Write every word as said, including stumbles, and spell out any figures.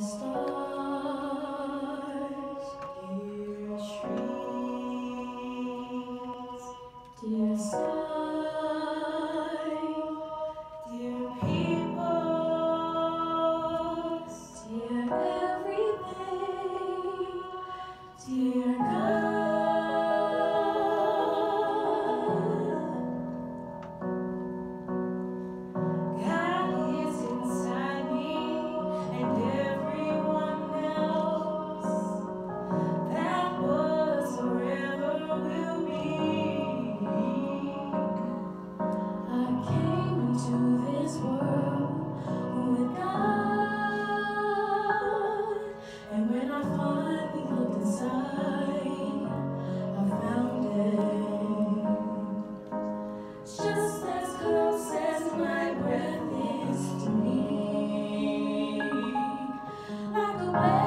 stars, dear trees, dear sky, dear people, dear everything, dear God. God is inside me, and everyone else that was forever will be. I came into this world with God, and when I finally looked inside, I found it just as close as my breath is to me, like a